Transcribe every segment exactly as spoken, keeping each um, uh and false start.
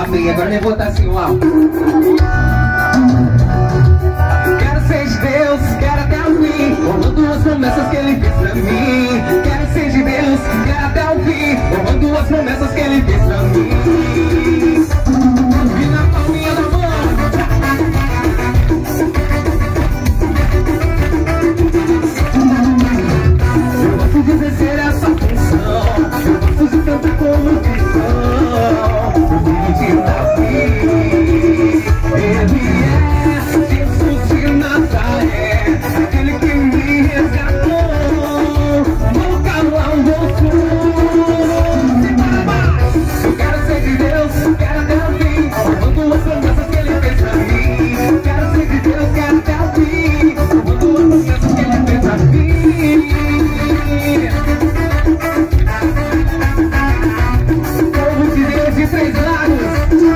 amém. Agora nem botar assim, ó. Quero ser de Deus, quero até o fim, honrando as promessas que Ele fez pra mim. Quero ser de Deus, quero até o fim, honrando as promessas que Ele fez pra mim. E na palminha da mão. Eu gosto de exercer essa função, eu gosto de cantar como cristão. O filho de Davi, Ele é Jesus de Nazaré, aquele que me resgatou. Vou calar um bolso. Eu quero ser de Deus, quero até o fim, honrando as promessas que Ele fez pra mim. Quero ser de Deus, quero até o fim, honrando as promessas que Ele fez pra mim. Povo de Deus de Três Lagos,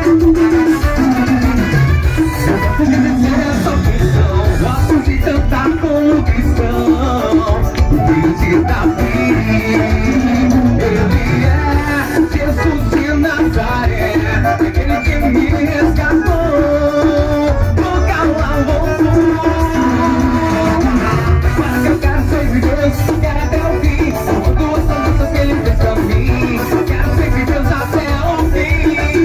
eu gosto de vencer essa função, gosto de cantar como cristão. O filho de Davi, Ele é Jesus de Nazaré, aquele que me resgatou. Vou calar o bolso. Mas que eu quero ser de Deus, quero até o fim, honrando as promessas que Ele fez pra mim. Quero ser de Deus até o fim.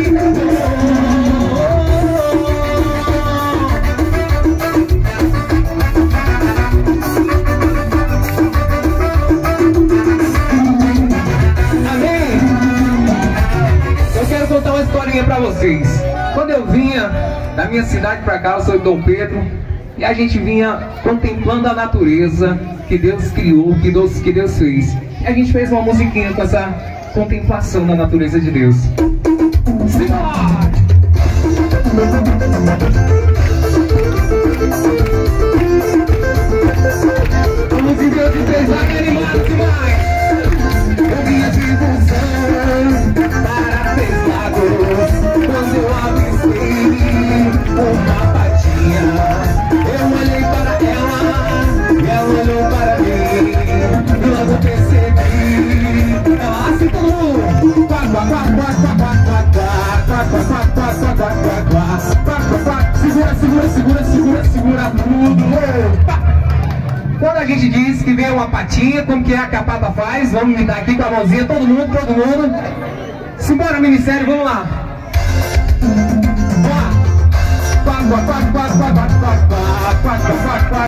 Amém? Eu quero contar uma historinha pra vocês. Quando eu vinha da minha cidade pra cá, eu sou de Dom Pedro, e a gente vinha contemplando a natureza que Deus criou, que Deus, que Deus fez. E a gente fez uma musiquinha com essa contemplação da natureza de Deus. Simbora! Vamos em Deus de Três Lagos, animados demais! Eu vinha de Busan para Três Lagos, quando eu avistei uma patinha. Eu olhei para ela, e ela olhou para mim, e logo percebi. Ela assim como quá, quá, quá, quá, quá, quá, quá, quá, quá, quá, quá, quá, quá, quá, quá, quá. Segura, segura, segura, segura, segura tudo. Opa! Quando a gente diz que vem uma patinha, como que é que a pata faz? Vamos me dar aqui com a mãozinha, todo mundo, todo mundo. Simbora, ministério, vamos lá. Vamos lá. Quá, quá, quá, quá, quá, quá, quá, quá, quá, quá, quá, quá.